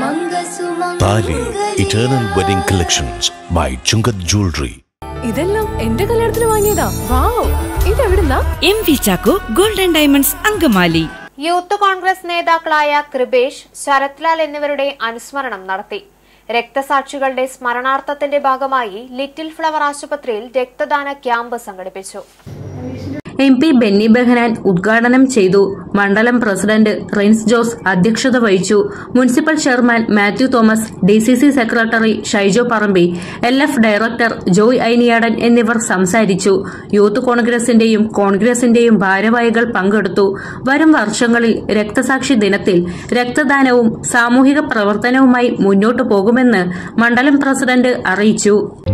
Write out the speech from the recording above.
താലി eternal wedding collections by Chungath jewellery. ഇതെല്ലാം എന്റെ കല്യാണത്തിന് വാങ്ങിയതാ. വാവ്, ഇതെവിടുന്നാ? MV Chacko golden diamonds Angamaly. Youth Congress നേതാക്കളായ കൃപേഷ്, ശരത്ലാൽ എന്നിവരുടെ അനുസ്മരണം നടത്തി. രക്തസാക്ഷികളുടെ സ്മരണാർത്ഥത്തിന്റെ ഭാഗമായി ലിറ്റിൽ ഫ്ലവർ ആശുപത്രിയിൽ രക്തദാന ക്യാമ്പ് സംഘടിപ്പിച്ചു. MP ബെന്നി ബെഹനാൻ ഉദ്ഘാടനം ചെയ്തു. മണ്ഡലം പ്രസിഡന്റ് റിൻസ് ജോസ് അധ്യക്ഷത വഹിച്ചു. Municipal chairman Mathew Thomas, DCC secretary Shaijo Parambi, LF director Joy Ainiyadan എന്നിവർ സംസാരിച്ചു. യൂത്ത് കോൺഗ്രസിന്റെയും ഭാരവാഹികൾ പങ്കെടുത്തു. വരും വർഷങ്ങളിൽ രക്തസാക്ഷി ദിനത്തിൽ രക്തദാനവും സാമൂഹിക പ്രവർത്തനവുമായി മുന്നോട്ടു പോകുമെന്ന് മണ്ഡലം പ്രസിഡന്റ് അറിയിച്ചു.